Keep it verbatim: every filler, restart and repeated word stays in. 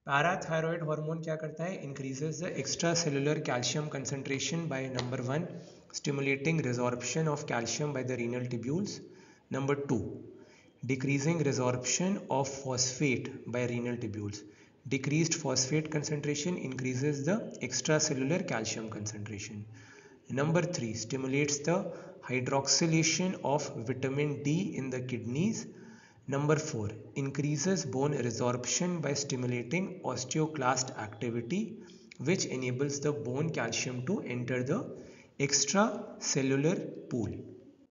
Parathyroid hormone क्या करता है? Increases the extra cellular calcium concentration by number one stimulating resorption of calcium by the renal tubules. Number two, decreasing resorption of phosphate by renal tubules. Decreased phosphate concentration increases the extracellular calcium concentration. Number three, stimulates the hydroxylation of vitamin D in the kidneys. Number four, increases bone resorption by stimulating osteoclast activity, which enables the bone calcium to enter the extracellular pool.